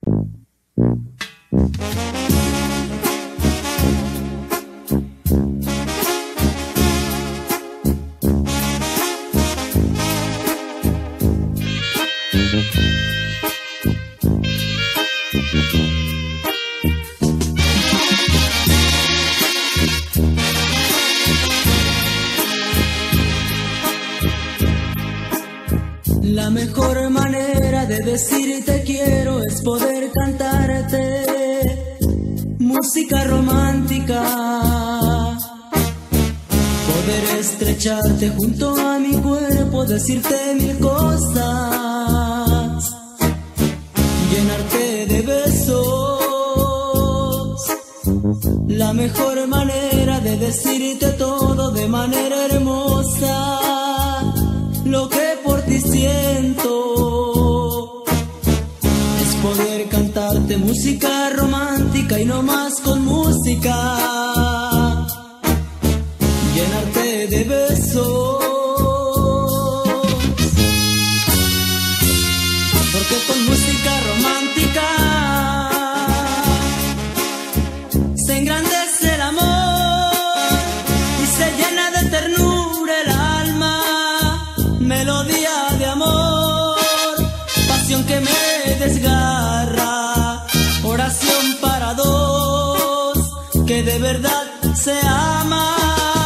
La mejor manera de decirte quiero es poder cantarte música romántica, poder estrecharte junto a mi cuerpo, decirte mil cosas, llenarte de besos. La mejor manera de decirte todo de manera hermosa, lo que por ti siento, es poder cantarte música romántica y no más con música, llenarte de besos. Porque con música romántica se engrandece el amor y se llena de ternura el alma. Melodía de amor, pasión que me desgarra, oración para dos que de verdad se aman.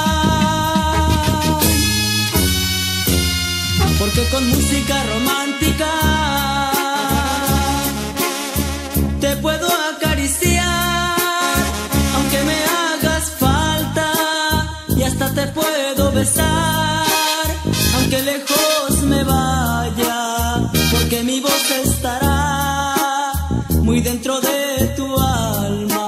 Porque con música romántica te puedo acariciar, aunque me hagas falta, y hasta te puedo besar, aunque lejos me vaya, porque mi voz estará muy dentro de tu alma.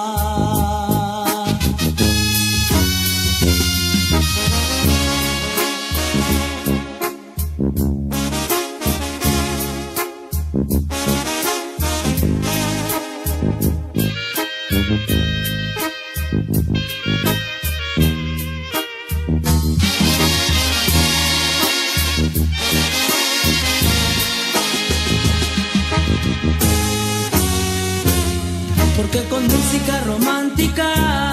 Porque con música romántica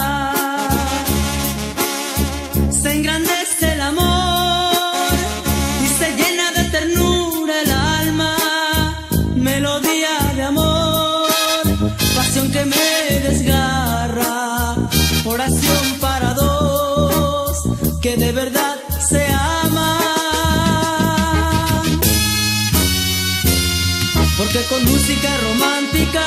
se engrandece el amor y se llena de ternura el alma. Melodía de amor, pasión que me desgarra, oración para dos que de verdad se aman. Porque con música romántica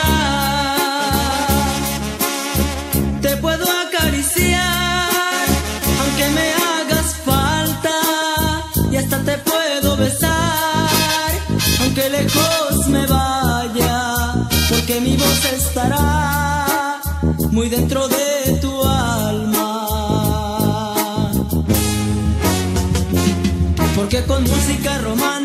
te puedo acariciar, aunque me hagas falta, y hasta te puedo besar, aunque lejos me vaya, porque mi voz estará muy dentro de tu alma. Porque con música romántica